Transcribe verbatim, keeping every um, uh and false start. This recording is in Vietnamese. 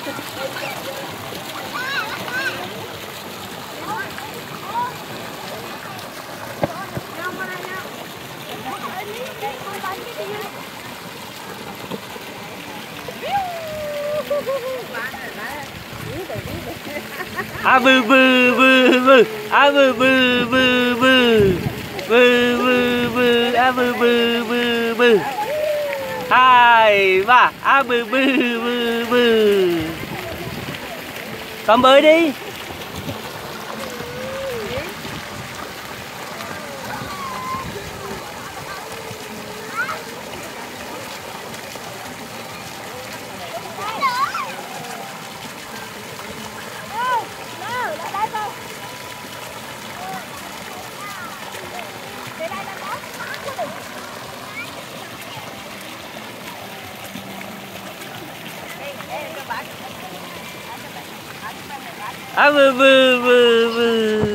À bừ bừ bừ bừ, à bừ bừ bừ bừ, bừ bừ bừ, à bừ bừ bừ bừ, hai ba, à bừ bừ bừ bừ, con bơi đi. À bừ bừ bừ bừ.